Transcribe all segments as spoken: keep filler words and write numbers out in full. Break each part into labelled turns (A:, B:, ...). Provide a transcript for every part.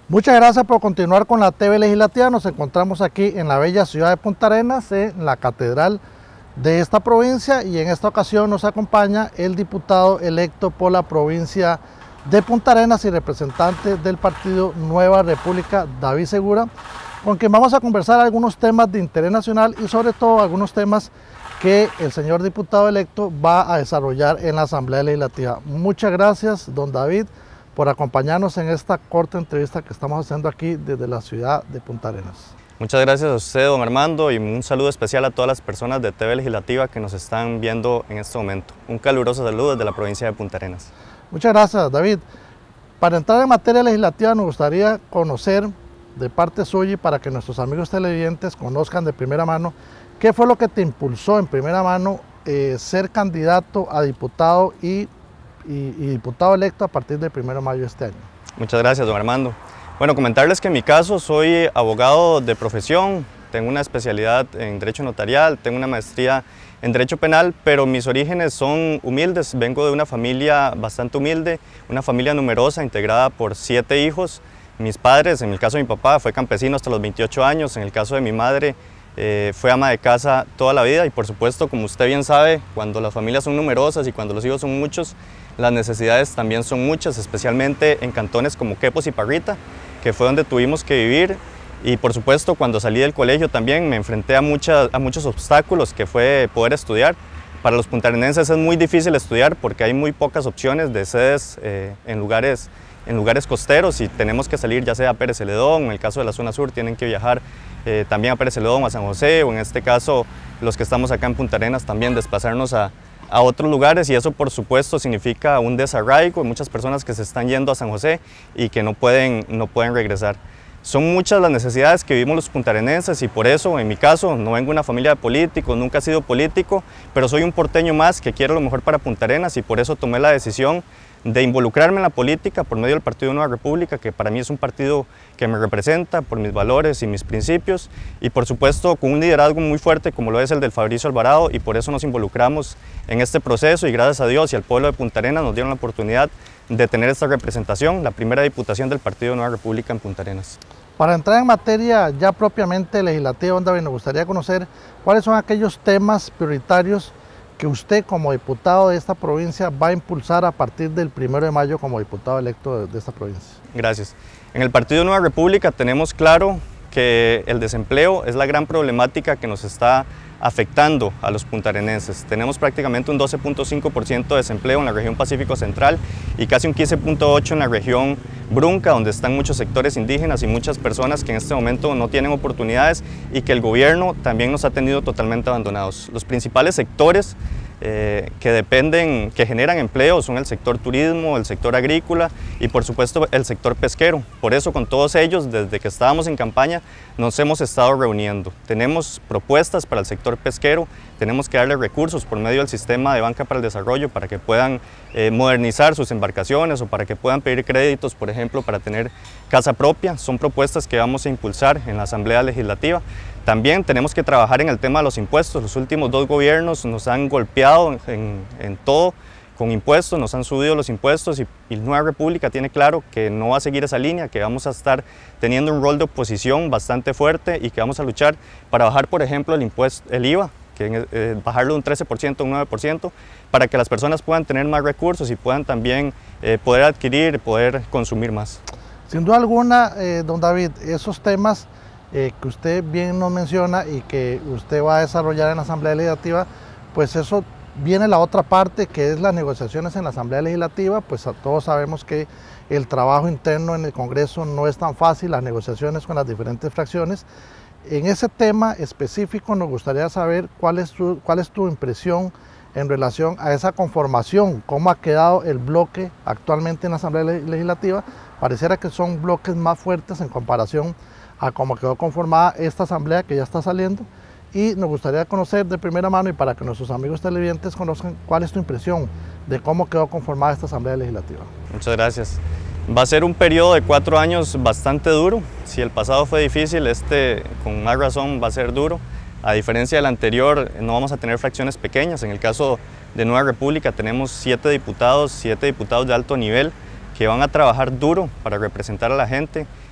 A: Muchas gracias por continuar con la T V Legislativa. Nos encontramos aquí en la bella ciudad de Punta Arenas, en la catedral de esta provincia, y en esta ocasión nos acompaña el diputado electo por la provincia de Punta Arenas y representante del partido Nueva República, David Segura, con quien vamos a conversar algunos temas de interés nacional y sobre todo algunos temas que el señor diputado electo va a desarrollar en la Asamblea Legislativa. Muchas gracias, don David, por acompañarnos en esta corta entrevista que estamos haciendo aquí desde la ciudad de Punta Arenas.
B: Muchas gracias a usted, don Armando, y un saludo especial a todas las personas de T V Legislativa que nos están viendo en este momento. Un caluroso saludo desde la provincia de Punta Arenas.
A: Muchas gracias, David. Para entrar en materia legislativa nos gustaría conocer de parte suya y para que nuestros amigos televidentes conozcan de primera mano qué fue lo que te impulsó en primera mano eh, ser candidato a diputado y Y, y diputado electo a partir del primero de mayo de este año.
B: Muchas gracias, don Armando. Bueno, comentarles que en mi caso soy abogado de profesión, tengo una especialidad en Derecho Notarial, tengo una maestría en Derecho Penal, pero mis orígenes son humildes, vengo de una familia bastante humilde, una familia numerosa, integrada por siete hijos. Mis padres, en el caso de mi papá, fue campesino hasta los veintiocho años, en el caso de mi madre, Eh, fue ama de casa toda la vida y por supuesto, como usted bien sabe, cuando las familias son numerosas y cuando los hijos son muchos, las necesidades también son muchas, especialmente en cantones como Quepos y Parrita, que fue donde tuvimos que vivir. Y por supuesto, cuando salí del colegio también me enfrenté a, muchas, a muchos obstáculos, que fue poder estudiar. Para los puntarenenses es muy difícil estudiar porque hay muy pocas opciones de sedes eh, en lugares en lugares costeros y tenemos que salir ya sea a Pérez Celedón, en el caso de la zona sur tienen que viajar eh, también a Pérez Celedón o a San José, o en este caso los que estamos acá en Punta Arenas también desplazarnos a, a otros lugares, y eso por supuesto significa un desarraigo, muchas personas que se están yendo a San José y que no pueden, no pueden regresar. Son muchas las necesidades que vivimos los puntarenenses y por eso, en mi caso, no vengo de una familia de políticos, nunca he sido político, pero soy un porteño más que quiere lo mejor para Punta Arenas y por eso tomé la decisión de involucrarme en la política por medio del Partido Nueva República, que para mí es un partido que me representa por mis valores y mis principios, y por supuesto con un liderazgo muy fuerte como lo es el del Fabricio Alvarado, y por eso nos involucramos en este proceso y gracias a Dios y al pueblo de Punta Arenas nos dieron la oportunidad de tener esta representación, la primera diputación del Partido Nueva República en Punta Arenas.
A: Para entrar en materia ya propiamente legislativa, don David, nos gustaría conocer cuáles son aquellos temas prioritarios que usted como diputado de esta provincia va a impulsar a partir del primero de mayo como diputado electo de, de esta provincia.
B: Gracias. En el Partido Nueva República tenemos claro que el desempleo es la gran problemática que nos está afectando a los puntarenenses. Tenemos prácticamente un doce punto cinco por ciento de desempleo en la región Pacífico Central y casi un quince punto ocho por ciento en la región Brunca, donde están muchos sectores indígenas y muchas personas que en este momento no tienen oportunidades y que el gobierno también nos ha tenido totalmente abandonados. Los principales sectores Eh, que dependen, que generan empleo son el sector turismo, el sector agrícola y por supuesto el sector pesquero. Por eso con todos ellos, desde que estábamos en campaña, nos hemos estado reuniendo. Tenemos propuestas para el sector pesquero, tenemos que darle recursos por medio del sistema de banca para el desarrollo para que puedan eh, modernizar sus embarcaciones o para que puedan pedir créditos, por ejemplo, para tener casa propia. Son propuestas que vamos a impulsar en la Asamblea Legislativa. También tenemos que trabajar en el tema de los impuestos. Los últimos dos gobiernos nos han golpeado en, en todo con impuestos, nos han subido los impuestos y, y Nueva República tiene claro que no va a seguir esa línea, que vamos a estar teniendo un rol de oposición bastante fuerte y que vamos a luchar para bajar, por ejemplo, el impuesto, el I V A, que eh, bajarlo de un trece por ciento a un nueve por ciento, para que las personas puedan tener más recursos y puedan también eh, poder adquirir, poder consumir más.
A: Sin duda alguna, eh, don David, esos temas Eh, que usted bien nos menciona y que usted va a desarrollar en la Asamblea Legislativa, pues eso viene la otra parte que es las negociaciones en la Asamblea Legislativa. Pues a todos sabemos que el trabajo interno en el Congreso no es tan fácil, las negociaciones con las diferentes fracciones. En ese tema específico nos gustaría saber cuál es tu, cuál es tu impresión en relación a esa conformación, cómo ha quedado el bloque actualmente en la Asamblea Legislativa. Pareciera que son bloques más fuertes en comparación a cómo quedó conformada esta asamblea que ya está saliendo, y nos gustaría conocer de primera mano y para que nuestros amigos televidentes conozcan cuál es tu impresión de cómo quedó conformada esta asamblea legislativa.
B: Muchas gracias. Va a ser un periodo de cuatro años bastante duro. Si el pasado fue difícil, este con más razón va a ser duro. A diferencia del anterior, no vamos a tener fracciones pequeñas. En el caso de Nueva República tenemos siete diputados, siete diputados de alto nivel que van a trabajar duro para representar a la gente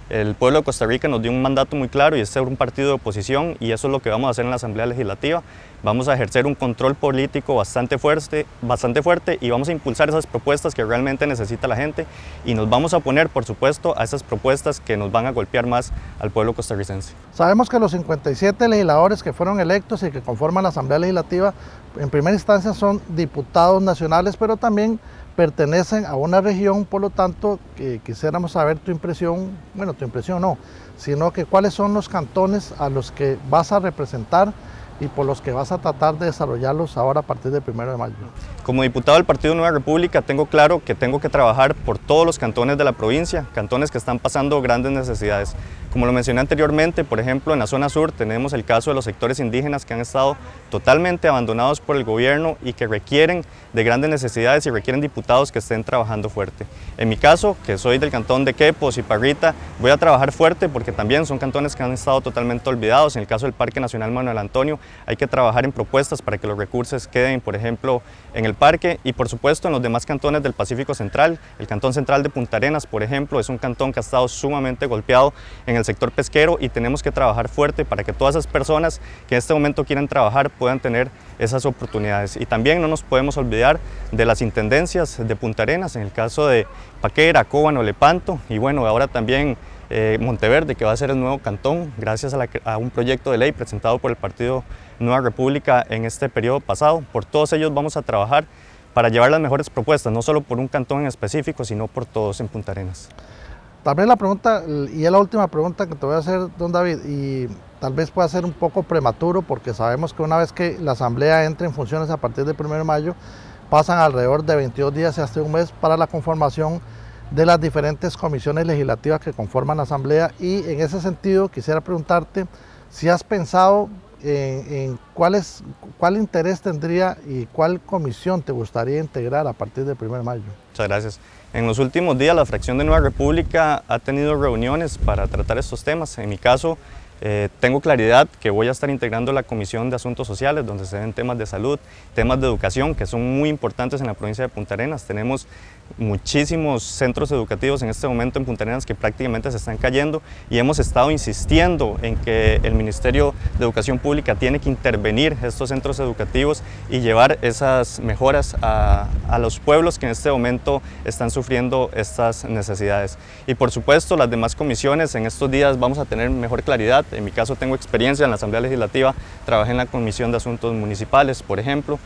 B: El pueblo de Costa Rica nos dio un mandato muy claro y es ser un partido de oposición, y eso es lo que vamos a hacer en la Asamblea Legislativa. Vamos a ejercer un control político bastante fuerte, bastante fuerte y vamos a impulsar esas propuestas que realmente necesita la gente, y nos vamos a oponer, por supuesto, a esas propuestas que nos van a golpear más al pueblo costarricense.
A: Sabemos que los cincuenta y siete legisladores que fueron electos y que conforman la Asamblea Legislativa en primera instancia son diputados nacionales, pero también pertenecen a una región, por lo tanto que quisiéramos saber tu impresión, bueno, tu impresión no, sino que cuáles son los cantones a los que vas a representar y por los que vas a tratar de desarrollarlos ahora a partir del primero de mayo.
B: Como diputado del Partido Nueva República tengo claro que tengo que trabajar por todos los cantones de la provincia, cantones que están pasando grandes necesidades. Como lo mencioné anteriormente, por ejemplo, en la zona sur tenemos el caso de los sectores indígenas que han estado totalmente abandonados por el gobierno y que requieren de grandes necesidades y requieren diputados que estén trabajando fuerte. En mi caso, que soy del cantón de Quepos y Parrita, voy a trabajar fuerte porque también son cantones que han estado totalmente olvidados. En el caso del Parque Nacional Manuel Antonio, hay que trabajar en propuestas para que los recursos queden, por ejemplo, en el parque, y por supuesto en los demás cantones del Pacífico Central. El cantón central de Punta Arenas, por ejemplo, es un cantón que ha estado sumamente golpeado en el sector pesquero, y tenemos que trabajar fuerte para que todas esas personas que en este momento quieren trabajar puedan tener esas oportunidades. Y también no nos podemos olvidar de las intendencias de Punta Arenas, en el caso de Paquera, Cóbano, Lepanto, y bueno, ahora también eh, Monteverde, que va a ser el nuevo cantón gracias a, la, a un proyecto de ley presentado por el Partido Nueva República en este periodo pasado. Por todos ellos vamos a trabajar para llevar las mejores propuestas, no solo por un cantón en específico, sino por todos en Punta Arenas.
A: Tal vez la pregunta, y es la última pregunta que te voy a hacer, don David, y tal vez pueda ser un poco prematuro porque sabemos que una vez que la Asamblea entre en funciones a partir del primero de mayo, pasan alrededor de veintidós días y hasta un mes para la conformación de las diferentes comisiones legislativas que conforman la Asamblea, y en ese sentido quisiera preguntarte si has pensado en, en cuál, es, cuál interés tendría y cuál comisión te gustaría integrar a partir del primero de mayo.
B: Muchas gracias. En los últimos días la fracción de Nueva República ha tenido reuniones para tratar estos temas. En mi caso, eh, tengo claridad que voy a estar integrando la Comisión de Asuntos Sociales, donde se ven temas de salud, temas de educación, que son muy importantes en la provincia de Punta Arenas. Tenemos muchísimos centros educativos en este momento en Punta Arenas que prácticamente se están cayendo, y hemos estado insistiendo en que el Ministerio de Educación Pública tiene que intervenir estos centros educativos y llevar esas mejoras a, a los pueblos que en este momento están sufriendo estas necesidades. Y por supuesto las demás comisiones, en estos días vamos a tener mejor claridad. En mi caso tengo experiencia en la Asamblea Legislativa, trabajé en la Comisión de Asuntos Municipales, por ejemplo,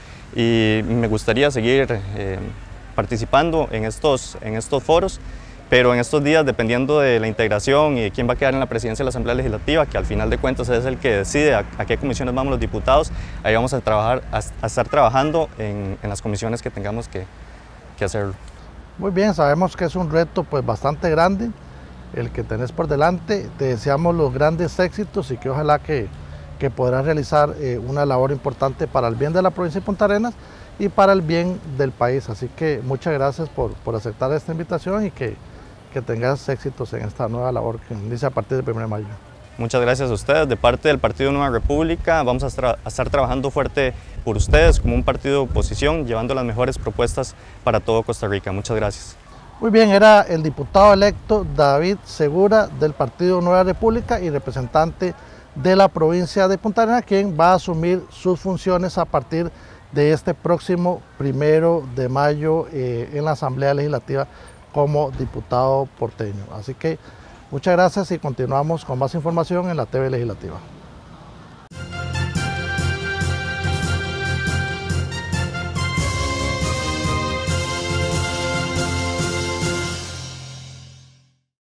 B: y me gustaría seguir eh, participando en estos, en estos foros, pero en estos días, dependiendo de la integración y de quién va a quedar en la presidencia de la Asamblea Legislativa, que al final de cuentas es el que decide a, a qué comisiones vamos los diputados, ahí vamos a, trabajar, a, a estar trabajando en, en las comisiones que tengamos que, que hacerlo.
A: Muy bien, sabemos que es un reto pues bastante grande el que tenés por delante. Te deseamos los grandes éxitos y que ojalá que, que podrás realizar eh, una labor importante para el bien de la provincia de Punta Arenas y para el bien del país. Así que muchas gracias por, por aceptar esta invitación y que, que tengas éxitos en esta nueva labor que inicia a partir del primero de mayo.
B: Muchas gracias a ustedes. De parte del Partido Nueva República vamos a, a estar trabajando fuerte por ustedes como un partido de oposición, llevando las mejores propuestas para todo Costa Rica. Muchas gracias.
A: Muy bien, era el diputado electo David Segura del Partido Nueva República y representante de la provincia de Punta Arenas, quien va a asumir sus funciones a partir de este próximo primero de mayo eh, en la Asamblea Legislativa como diputado porteño. Así que muchas gracias y continuamos con más información en la T V Legislativa.